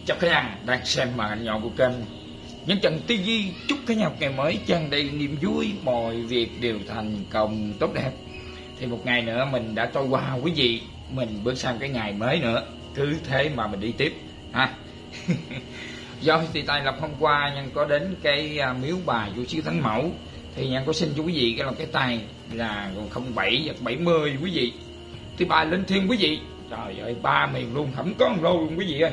Chào cả nhà đang xem màn ảnh nhỏ của kênh Nhân Trần TV. Chúc cả nhà một ngày mới tràn đầy niềm vui, mọi việc đều thành công tốt đẹp. Thì một ngày nữa mình đã trôi qua quý vị, mình bước sang cái ngày mới nữa, cứ thế mà mình đi tiếp ha. Do thì tài lập hôm qua Nhân có đến cái miếu bà Vua Sư Thánh Mẫu, thì Nhân có xin cho quý vị cái là cái tài là 07 và 70 quý vị. Thì bài lên thiên quý vị, trời ơi ba miền luôn, không có một lô luôn quý vị ơi.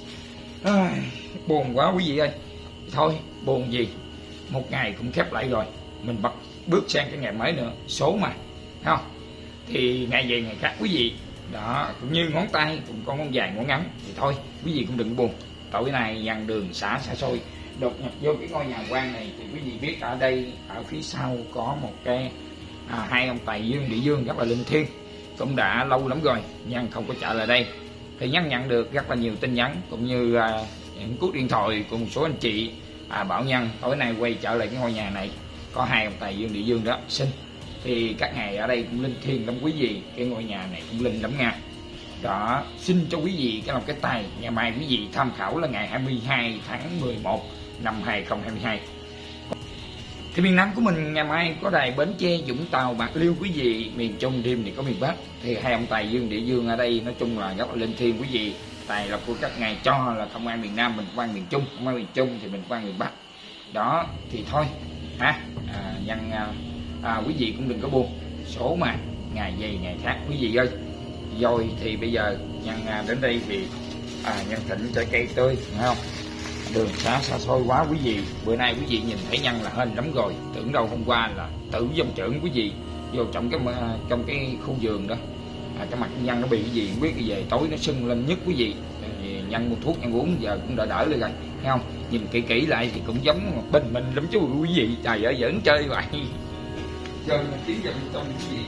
Buồn quá quý vị ơi. Thôi buồn gì, một ngày cũng khép lại rồi, mình bước sang cái ngày mới nữa, số mà không thì ngày về ngày khác quý vị. Đó, cũng như ngón tay cũng có ngón dài ngón ngắn, thì thôi quý vị cũng đừng buồn. Tối nay dàn đường xa xôi đột nhập vô cái ngôi nhà quan này, thì quý vị biết ở đây ở phía sau có một cái hai ông Tài Dương Địa Dương rất là linh thiêng, cũng đã lâu lắm rồi Nhân không có trở lại đây. Thì Nhân nhận được rất là nhiều tin nhắn cũng như những cú điện thoại của một số anh chị bảo Nhân tối nay quay trở lại cái ngôi nhà này, có hai ông Tài Dương Địa Dương đó xin. Thì các ngày ở đây cũng linh thiêng lắm quý vị, cái ngôi nhà này cũng linh lắm nha. Đó, xin cho quý vị cái lòng cái tài ngày mai quý vị tham khảo là ngày 22 tháng 11 năm 2022. Thì miền Nam của mình ngày mai có đài Bến Tre, Vũng Tàu, Bạc Liêu quý vị. Miền Trung thêm thì có miền Bắc. Thì hai ông Tài Dương Địa Dương ở đây nói chung là rất là linh thiêng quý vị. Tài là của các ngày cho là không ai miền Nam, mình quan miền Trung, không ai miền Trung thì mình quan miền Bắc. Đó thì thôi ha, quý vị cũng đừng có buồn, số mà ngày về ngày khác quý vị ơi. Rồi thì bây giờ Nhân đến đây thì Nhân thịnh trái cây tươi, phải không? Đường xa xôi quá quý vị. Bữa nay quý vị nhìn thấy Nhân là hên lắm rồi, tưởng đâu hôm qua là tự dòng trưởng quý vị vô trong cái khu vườn đó. Cái mặt Nhân nó bị cái gì không biết, cái về tối nó sưng lên nhức quý vị. Nhân mua thuốc Nhân uống giờ cũng đỡ rồi, thấy không? Nhìn kỹ lại thì cũng giống một bình minh lắm chứ quý vị. Trời ơi giỡn chơi vậy. Giờ mình tiến vào trong quý vị.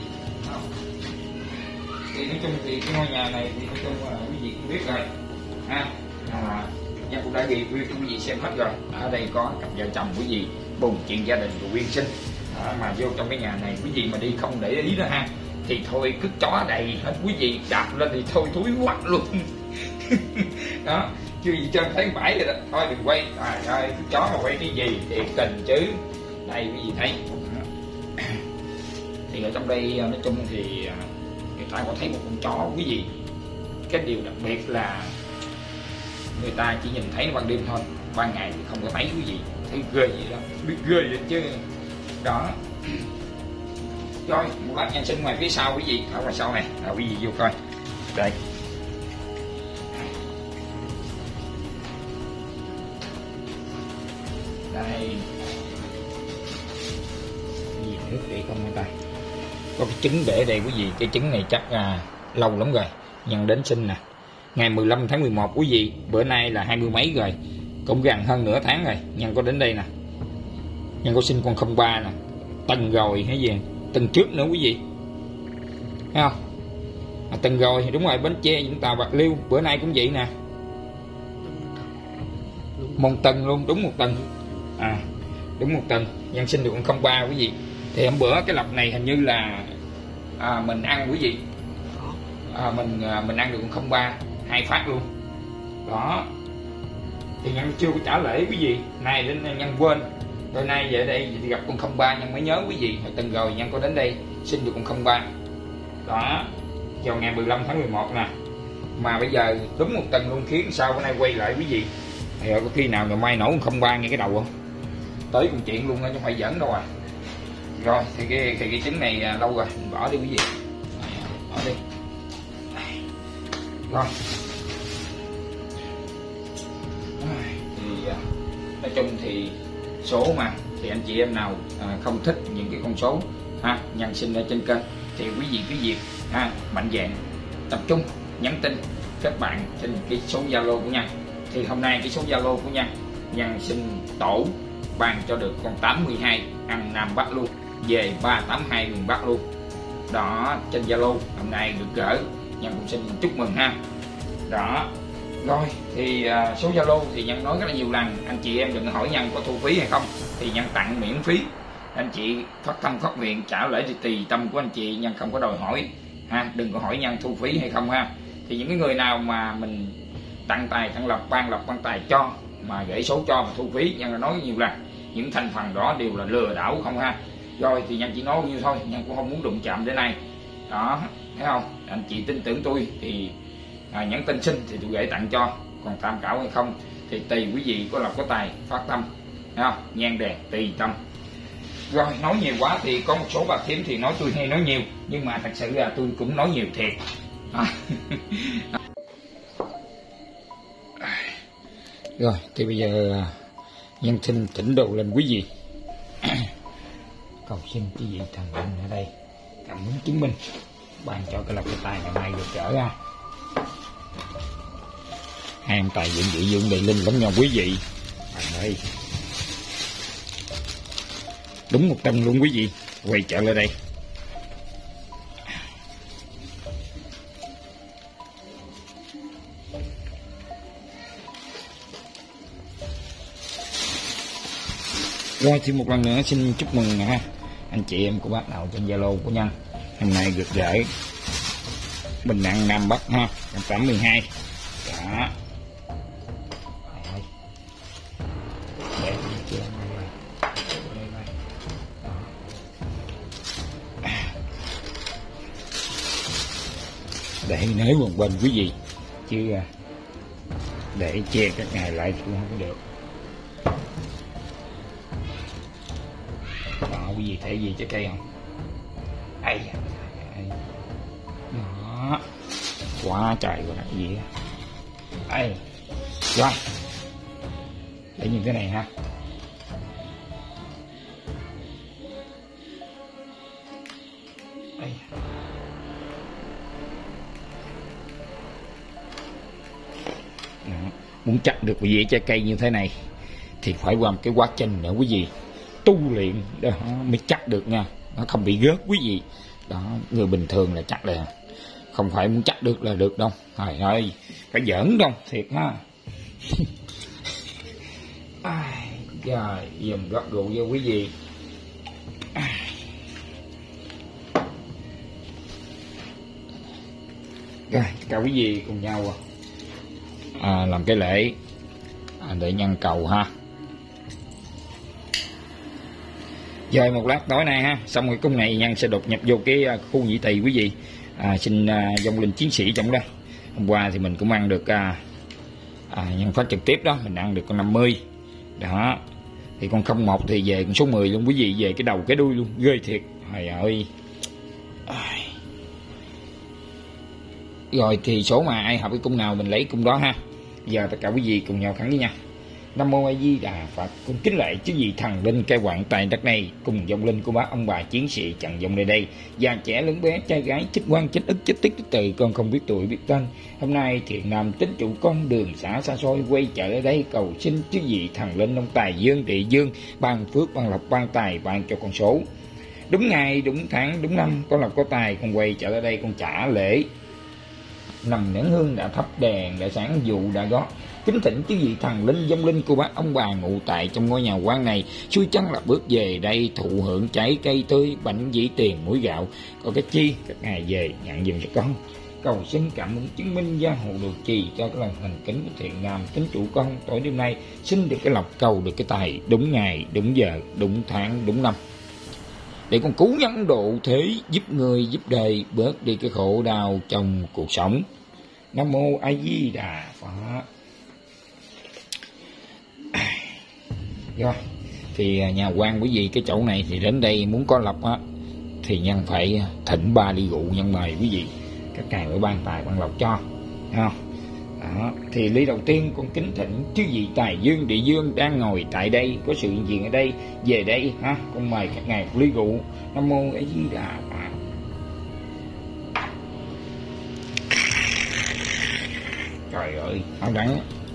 Thì nói chung thì cái ngôi nhà này thì nói chung là quý vị cũng biết rồi ha. Nhân cũng đã review cho quý vị xem hết rồi. Ở đây có cặp vợ chồng quý vị buồn chuyện gia đình của quyên sinh, mà vô trong cái nhà này quý vị mà đi không để ý đó ha, thì thôi cứ chó đầy hết quý vị, đạp lên thì thôi thúi quắc luôn. Đó, chưa gì trơn thấy bãi rồi đó, thôi đừng quay. Trời ơi, cứ chó mà quay cái gì thiệt tình chứ. Đây quý vị thấy thì ở trong đây nói chung thì người ta có thấy một con chó quý vị. Cái điều đặc biệt là người ta chỉ nhìn thấy nó ban đêm thôi, ban ngày thì không có thấy quý vị. Thấy ghê gì đó, biết ghê vậy chứ. Đó. Rồi một lát Nhân sinh ngoài phía sau quý vị, ở ngoài sau này quý vị vô coi. Đây. Đây. Gì nước để không người ta. Có cái trứng để đây quý vị, cái trứng này chắc lâu lắm rồi Nhân đến sinh nè, ngày 15 tháng 11 quý vị. Bữa nay là 20 mấy rồi, cũng gần hơn nửa tháng rồi Nhân có đến đây nè. Nhân có sinh con 03 nè, tuần rồi hay gì, tuần trước nữa quý vị, thấy không? Tuần rồi thì đúng rồi, Bến Tre, Vũng Tàu, Bạc Liêu. Bữa nay cũng vậy nè, một tuần luôn, đúng một tuần. Đúng một tuần Nhân sinh được con 03 quý vị. Thì hôm bữa cái lọc này hình như là mình ăn quý vị, mình ăn được con 03 2 phát luôn. Đó thì Nhân chưa có trả lễ quý vị, nay đến Nhân quên rồi, nay về đây thì gặp con 03 Nhân mới nhớ quý vị. Hồi tuần rồi Nhân có đến đây xin được con 03 đó, vào ngày 15 tháng 11 nè. Mà bây giờ đúng một tuần luôn, khiến sao bữa nay quay lại quý vị. Thì có khi nào ngày mai nổ con 03 nghe cái đầu không, tới cùng chuyện luôn chứ không phải giỡn đâu. Rồi thì cái trứng này lâu rồi, mình bỏ đi quý vị, bỏ đi. Rồi thì nói chung thì số mà, thì anh chị em nào không thích những cái con số ha Nhân sinh ở trên kênh thì quý vị cứ việc mạnh dạn tập trung nhắn tin các bạn trên cái số Zalo của Nhân. Thì hôm nay cái số Zalo của Nhân xin tổ ban cho được con 82 ăn Nam Bắc luôn, về 382 miền Bắc luôn. Đó, trên Zalo hôm nay được gỡ, Nhân cũng xin chúc mừng ha. Đó. Rồi thì số Zalo thì Nhân nói rất là nhiều lần, anh chị em đừng hỏi Nhân có thu phí hay không, thì Nhân tặng miễn phí. Anh chị phát tâm phát nguyện trả lễ thì tùy tâm của anh chị, Nhân không có đòi hỏi ha, đừng có hỏi Nhân thu phí hay không ha. Thì những cái người nào mà mình tặng tài tặng lộc, ban tài cho mà gửi số cho mà thu phí. Nhân là nói nhiều lần những thành phần đó đều là lừa đảo không ha. Rồi thì nhân chỉ nói như thôi, nhân cũng không muốn đụng chạm đến này đó, thấy không? Anh chị tin tưởng tôi thì nhắn tin xin thì tôi gửi tặng cho, còn tham khảo hay không thì tùy quý vị có lộc có tài phát tâm, thấy không? Nhang đèn tùy tâm. Rồi nói nhiều quá thì có một số bà thím thì nói tôi hay nói nhiều, nhưng mà thật sự là tôi cũng nói nhiều thiệt. Rồi thì bây giờ nhân xin thỉnh độ lên quý vị. Cầu xin quý vị thần linh ở đây cảm ứng chứng minh ban cho cái lộc cái tài ngày mai được trở ra. Hai ông tài dựng dị dương đầy linh lắm nha quý vị. Đây đúng 100 luôn quý vị. Quay trở lại đây. Rồi thì một lần nữa xin chúc mừng ha anh chị em của bác nào trên Zalo của Nhân hôm nay được gửi bình đẳng Nam Bắc ha 812 đó. Để nới quần quanh quý vị chứ để che các ngày lại cũng không có được. Đó, quý vị thấy gì trái cây không? Ai đó quá trời rồi gì đây. Rồi để như thế này ha. Đây. Đó. Muốn chắc được vị trái cây như thế này thì phải qua một cái quá trình nữa quý vị, tu luyện đó mới chắc được nha, nó không bị gớt quý vị. Đó, người bình thường là chắc là không phải muốn chắc được là được đâu. Trời ơi, phải giỡn đâu, thiệt ha. Trời, dùm rót rượu vô quý vị. Rồi, cả quý vị cùng nhau làm cái lễ để nhân cầu ha. Rồi một lát tối nay ha, xong cái cung này Nhân sẽ đột nhập vô cái khu nhị tỳ quý vị. Xin dòng linh chiến sĩ trong đó. Hôm qua thì mình cũng ăn được Nhân phát trực tiếp đó, mình ăn được con 50 đó. Thì con 01 thì về con số 10 luôn quý vị, về cái đầu cái đuôi luôn, ghê thiệt. Trời ơi. Rồi thì số mà ai hợp cái cung nào mình lấy cung đó ha. Giờ tất cả quý vị cùng nhau khấn với nhau. Nam mô A Di Đà Phật. Cùng kính lạy chứ gì thần linh cai quản tại đất này, cùng dòng linh của bác ông bà chiến sĩ chẳng dòng nơi đây, già trẻ lớn bé trai gái chích quan chích ức chích tích tích từ con không biết tuổi biết tên. Hôm nay thiện nam tính chủ con đường xã xa xôi quay trở lại đây cầu xin chứ gì thần linh ông tài dương địa dương ban phước ban lộc ban tài ban cho con số đúng ngày đúng tháng đúng năm, con lộc có tài con quay trở lại đây con trả lễ. Nằm nén hương đã thắp đèn đã sáng dụ đã gót, kính thỉnh chứ vị thần linh vong linh của bác ông bà ngụ tại trong ngôi nhà quan này, xui chăng là bước về đây thụ hưởng trái cây tươi bánh dĩ tiền muối gạo, có cái chi các ngài về nhận dùm cho con. Cầu xin cảm ứng chứng minh gia hộ được trì cho cái lòng thành kính của thiện nam tính chủ con tối đêm nay xin được cái lộc cầu được cái tài đúng ngày đúng giờ đúng tháng đúng năm, để con cứu nhân độ thế giúp người giúp đời bớt đi cái khổ đau trong cuộc sống. Nam mô A Di Đà Phật. Rồi thì nhà quan quý vị cái chỗ này thì đến đây muốn có lộc á thì Nhân phải thỉnh 3 ly rượu Nhân mời quý vị các ngài mới ban tài ban lộc cho, thấy không? Đó, thì ly đầu tiên con kính thỉnh chứ vị tài dương địa dương đang ngồi tại đây có sự hiện diện ở đây về đây ha, con mời các ngài một ly rượu. Nam mô A Di Đà Phật. Trời ơi áo đắng.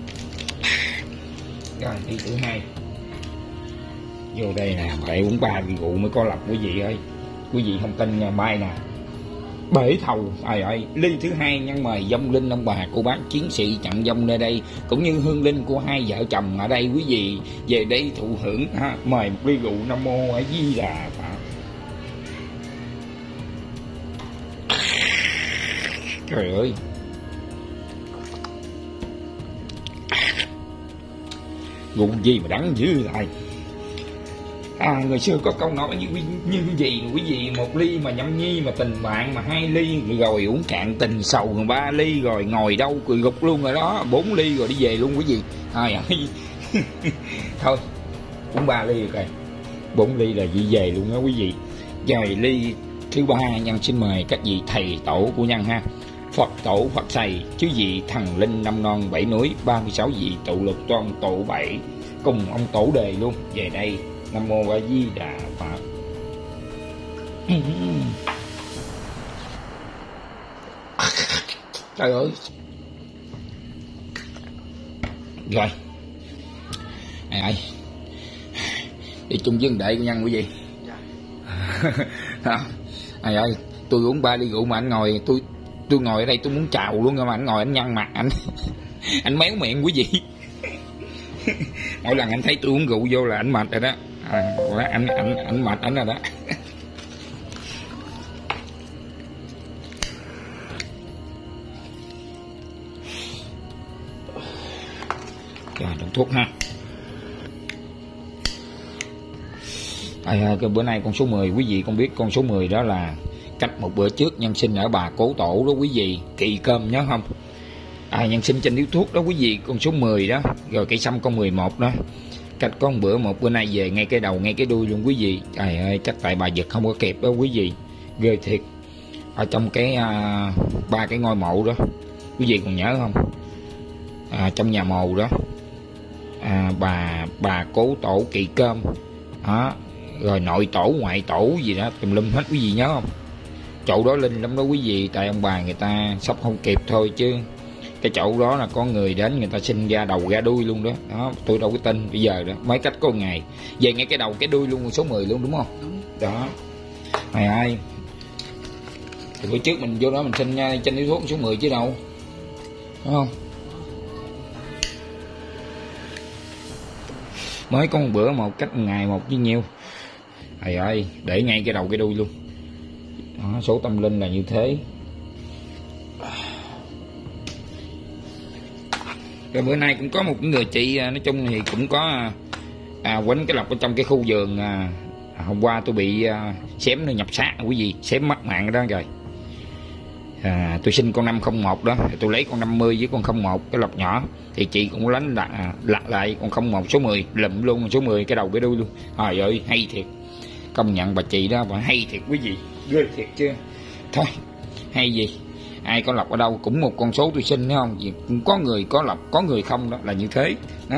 Rồi ly thứ hai vô đây nè, phải uống 3 ly rượu mới có lộc quý vị ơi. Quý vị không tin ngày mai nè bể thầu. Trời ơi, ly thứ hai Nhân mời vong linh ông bà cô bác chiến sĩ chặn vong nơi đây cũng như hương linh của hai vợ chồng ở đây quý vị về đây thụ hưởng ha. Mời một ly rượu. Nam mô A Di Đà Phật. Trời ơi. Rượu gì mà đắng dữ lại. Người xưa có câu nói như gì quý vị, 1 ly mà nhâm nhi mà tình bạn, mà 2 ly rồi uống cạn tình sầu, 3 ly rồi ngồi đâu cười gục luôn rồi đó, 4 ly rồi đi về luôn quý vị. Thôi uống 3 ly rồi, 4 ly là đi về luôn đó quý vị. Rồi ly thứ 3 nhân xin mời các vị thầy tổ của nhân ha. Phật tổ Phật thầy, chứ vị thần linh năm non 7 núi, 36 vị tụ lực toan tổ 7 cùng ông tổ đề luôn về đây. Nam mô A Di Đà Phật. Trời ơi. Rồi. Ai đi chung với đệ của nhân quý vị. Ai ơi, tôi uống 3 ly rượu mà anh ngồi, tôi ngồi ở đây tôi muốn chào luôn, mà anh ngồi anh nhăn mặt anh méo miệng quý vị. Mỗi lần anh thấy tôi uống rượu vô là anh mệt rồi đó. Anh mệt anh rồi đó. Rồi đựng thuốc ha. Cái bữa nay con số 10 quý vị con biết con số 10 đó là cách một bữa trước nhân sinh ở bà Cố Tổ đó quý vị, kỳ cơm nhớ không? Nhân sinh trên điếu thuốc đó quý vị, con số 10 đó, rồi cây sâm con 11 đó. Cách có một bữa nay về ngay cái đầu ngay cái đuôi luôn quý vị. Trời ơi, chắc tại bà giật không có kịp đó quý vị, ghê thiệt. Ở trong cái 3 cái ngôi mộ đó quý vị còn nhớ không? Trong nhà mồ đó, bà Cố Tổ kỳ cơm đó, rồi nội tổ ngoại tổ gì đó tùm lum hết quý vị nhớ không? Chỗ đó linh lắm đó quý vị, tại ông bà người ta sắp không kịp thôi chứ cái chỗ đó là có người đến người ta sinh ra đầu ra đuôi luôn đó. Đó tôi đâu có tin, bây giờ đó mới cách có ngày về ngay cái đầu cái đuôi luôn, số 10 luôn đúng không? Đúng. Đó mày ơi, thì bữa trước mình vô đó mình sinh nha trên điếu thuốc số 10 chứ đâu, đúng không? Mới có một bữa một cách ngày một chứ nhiêu. Thầy ơi, để ngay cái đầu cái đuôi luôn đó, số tâm linh là như thế. Rồi bữa nay cũng có một người chị, nói chung thì cũng có quánh cái lọc ở trong cái khu vườn. Hôm qua tôi bị xém nơi nhập xác quý vị, xém mất mạng đó rồi. Tôi sinh con 501 đó, tôi lấy con 50 với con 01 cái lọc nhỏ, thì chị cũng lánh lặt lại con 01 số 10 lụm luôn số 10 cái đầu cái đuôi luôn. Trời ơi hay thiệt, công nhận bà chị đó bà hay thiệt quý vị, ghê thiệt chưa. Thôi hay gì, ai có lọc ở đâu cũng một con số tôi sinh thấy không, cũng có người có lọc có người không, đó là như thế đó.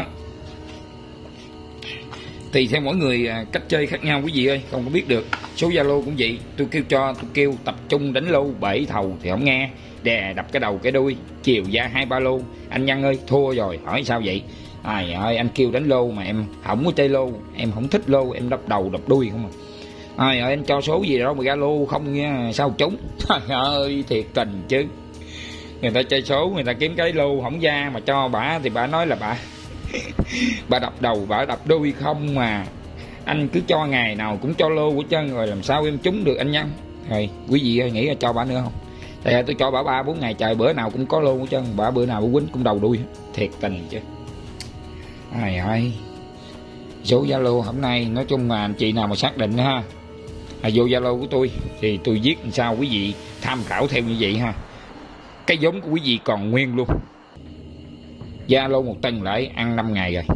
Tùy theo mỗi người cách chơi khác nhau quý vị ơi, không có biết được. Số Zalo cũng vậy, tôi kêu tập trung đánh lô 7 thầu thì không nghe, đè đập cái đầu cái đuôi, chiều ra 2-3 lô. Anh Nhân ơi thua rồi, hỏi sao vậy? Trời ơi anh kêu đánh lô mà em không có chơi lô, em không thích lô, em đập đầu đập đuôi không à. Trời ơi anh cho số gì đó mà ra lô không nha, sao trúng. Trời ơi thiệt tình chứ, người ta chơi số người ta kiếm cái lô không ra mà cho bả thì bả nói là bà đập đầu bả đập đuôi không mà. Anh cứ cho ngày nào cũng cho lô của chân rồi làm sao em trúng được anh Nhân. Rồi quý vị ơi, nghĩ là cho bả nữa không? Tại tôi cho bả 3-4 ngày trời, bữa nào cũng có lô của chân, bả bữa nào bả quýnh cũng đầu đuôi, thiệt tình chứ. Trời ơi, số Zalo hôm nay nói chung là anh chị nào mà xác định ha, vô Zalo của tôi thì tôi viết làm sao quý vị tham khảo theo như vậy ha. Cái giống của quý vị còn nguyên luôn. Zalo một tuần lại ăn 5 ngày rồi.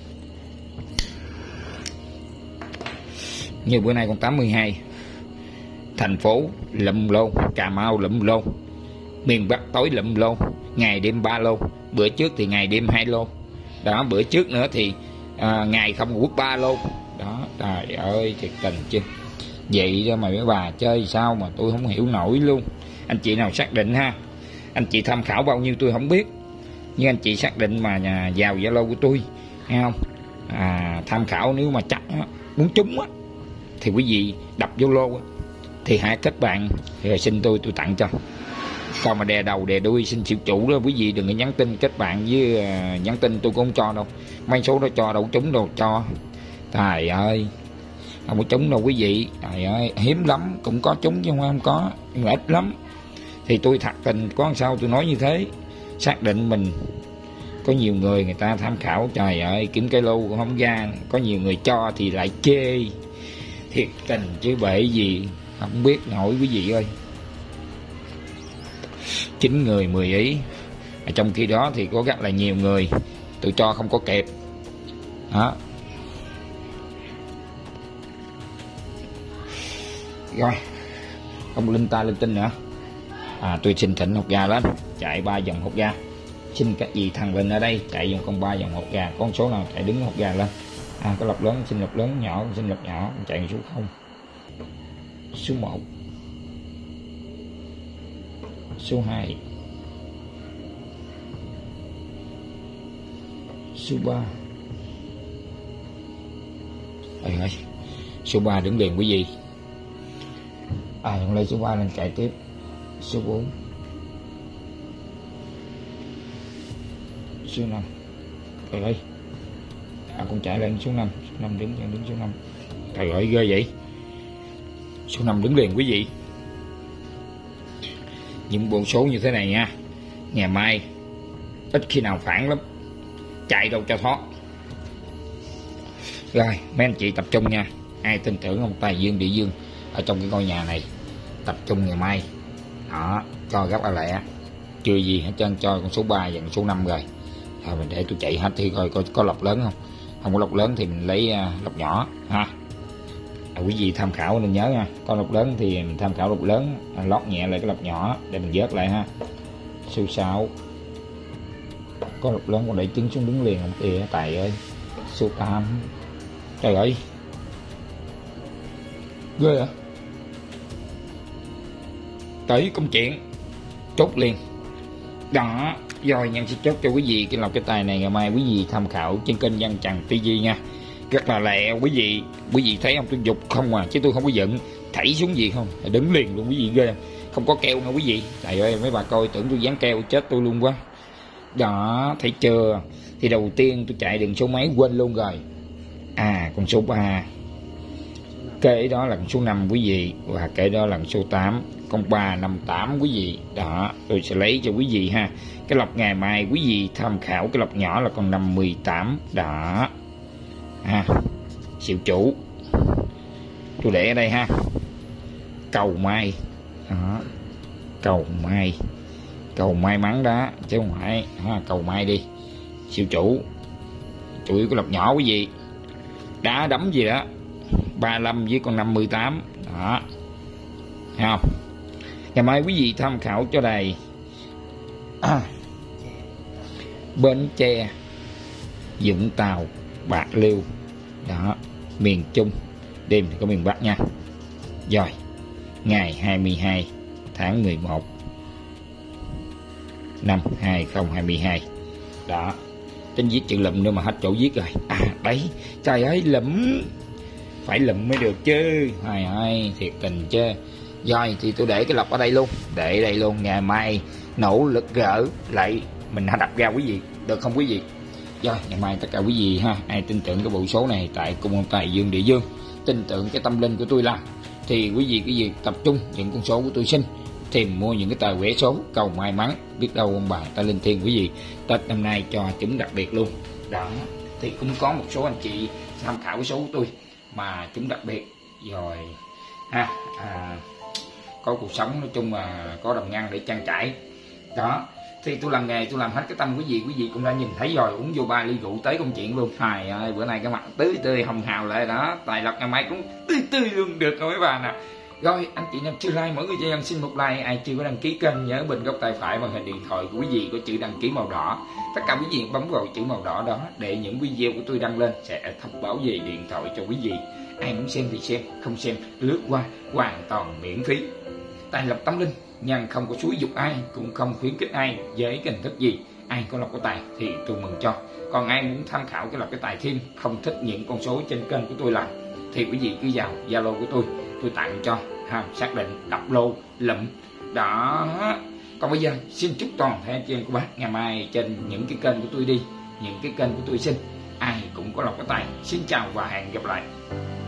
Như bữa nay còn 82. Thành phố lụm lô, Cà Mau lụm lô, miền Bắc tối lụm lô, ngày đêm 3 lô. Bữa trước thì ngày đêm 2 lô. Đó, bữa trước nữa thì ngày không quốc 3 lô. Đó, trời ơi thiệt tình chứ. Vậy đó mà mấy bà chơi sao mà tôi không hiểu nổi luôn. Anh chị nào xác định ha, anh chị tham khảo bao nhiêu tôi không biết, nhưng anh chị xác định mà vào Zalo của tôi nghe không, tham khảo nếu mà chắc muốn trúng á thì quý vị đập vô lô á, thì hãy kết bạn rồi xin tôi tặng cho. Còn mà đè đầu đè đuôi xin chịu chủ đó quý vị đừng có nhắn tin kết bạn với nhắn tin tôi cũng không cho đâu, mấy số đó cho đâu trúng đâu cho. Trời ơi không có trúng đâu quý vị, trời ơi hiếm lắm, cũng có trúng chứ không có, nhưng mà ít lắm. Thì tôi thật tình có sao tôi nói như thế, xác định mình có nhiều người người ta tham khảo, trời ơi kiếm cái lô cũng không ra, có nhiều người cho thì lại chê, thiệt tình chứ bởi gì không biết nổi quý vị ơi. 9 người 10 ý, trong khi đó thì có rất là nhiều người tôi cho không có kịp đó. Rồi không linh ta linh tinh nữa, tôi xin thịnh hột gà lên, chạy 3 vòng hột gà. Xin các vị thằng linh ở đây chạy vòng con 3 vòng hột gà, con số nào chạy đứng hột gà lên. Có lọc lớn xin lọc lớn, nhỏ xin lọc nhỏ, chạy số 0, số 1, số 2, số 3. Ơi, số 3 đứng liền quý vị. Lấy số 3 lên chạy tiếp. Số 4, số 5. Trời ơi, con chạy lên số 5. Số 5 đứng số 5. Trời ơi ghê vậy. Số 5 đứng liền quý vị. Những bộ số như thế này nha, ngày mai ít khi nào phản lắm, chạy đâu cho thoát. Rồi mấy anh chị tập trung nha, ai tin tưởng ông Tài Dương Địa Dương ở trong cái ngôi nhà này, tập trung ngày mai đó, cho rất là lẹ, chưa gì hết trơn, cho con số 3 và con số 5 rồi. Mình để tôi chạy hết thì coi có lọc lớn không. Không có lọc lớn thì mình lấy lọc nhỏ ha. Quý vị tham khảo nên nhớ nha, có lọc lớn thì mình tham khảo lọc lớn, lót nhẹ lại cái lọc nhỏ để mình vớt lại ha. Số 6, có lọc lớn còn đẩy trứng xuống đứng liền không kìa Tài ơi. Số 8, trời ơi ghê à. Tới công chuyện chốt liền đó. Rồi nhân sẽ chốt cho quý vị cái lọc cái tài này ngày mai quý vị tham khảo trên kênh Văn Trần TV nha, rất là lẹ quý vị. Quý vị thấy không, tôi dục không chứ tôi không có giận, thảy xuống gì không đứng liền luôn quý vị, ghê không có keo nữa quý vị. Trời ơi mấy bà coi tưởng tôi dán keo chết tôi luôn quá đó, thấy chưa. Thì đầu tiên tôi chạy đường số mấy quên luôn rồi, con số 3, kế đó là con số 5 quý vị, và kế đó là con số 8, con 358 quý vị đó. Tôi sẽ lấy cho quý vị ha, cái lọc ngày mai quý vị tham khảo cái lọc nhỏ là con 518 đó xỉu chủ tôi để ở đây ha. Cầu may đó, cầu may mắn đó chứ không phải cầu may đi. Xỉu chủ chủ yếu cái lọc nhỏ quý vị, đá đấm gì đó 35 với con 58 đó, thấy không. Ngày mai quý vị tham khảo cho đầy Bến Tre, Vũng Tàu, Bạc Liêu đó, miền Trung, đêm thì có miền Bắc nha. Rồi ngày 22 tháng 11 năm 2022 đó. Tính viết chữ lụm nữa mà hết chỗ viết rồi. Đấy trời ơi, lụm phải lụm mới được chứ, ơi thiệt tình chứ. Rồi thì tôi để cái lọc ở đây luôn, để đây luôn, ngày mai nỗ lực gỡ lại mình hãy đập ra quý vị, được không quý vị. Rồi ngày mai tất cả quý vị ha, ai tin tưởng cái bộ số này tại cung ông Tài Dương Địa Dương, tin tưởng cái tâm linh của tôi làm, thì quý vị tập trung những con số của tôi xin, tìm mua những cái tờ quẻ số cầu may mắn, biết đâu ông bà ta linh thiêng quý vị Tết năm nay cho chúng đặc biệt luôn đó. Thì cũng có một số anh chị tham khảo cái số của tôi mà chúng đặc biệt rồi ha, có cuộc sống nói chung là có đồng ngăn để trang trải đó. Thì tôi làm nghề tôi làm hết cái tâm quý vị cũng đã nhìn thấy rồi, uống vô 3 ly rượu tới công chuyện luôn. Trời ơi bữa nay cái mặt tươi hồng hào lại đó, tài lộc ngày mai cũng tươi luôn, được rồi mấy bà nè. Rồi anh chị nào chưa like, mỗi người cho em xin một like. Ai chưa có đăng ký kênh nhớ bên góc tay phải màn hình điện thoại của quý vị có chữ đăng ký màu đỏ, tất cả quý vị bấm vào chữ màu đỏ đó để những video của tôi đăng lên sẽ thông báo về điện thoại cho quý vị. Ai muốn xem thì xem, không xem lướt qua, hoàn toàn miễn phí. Tài lộc tâm linh nhân không có xúi dục ai, cũng không khuyến khích ai với cái hình thức gì. Ai có lộc có tài thì tôi mừng cho, còn ai muốn tham khảo cái lộc cái tài thêm, không thích những con số trên kênh của tôi làm thì quý vị cứ vào Zalo của tôi tặng cho xác định đập lô lụm đó. Còn bây giờ xin chúc toàn thể anh chị em của bác ngày mai trên những cái kênh của tôi đi, những cái kênh của tôi xin ai cũng có lộc có tài. Xin chào và hẹn gặp lại.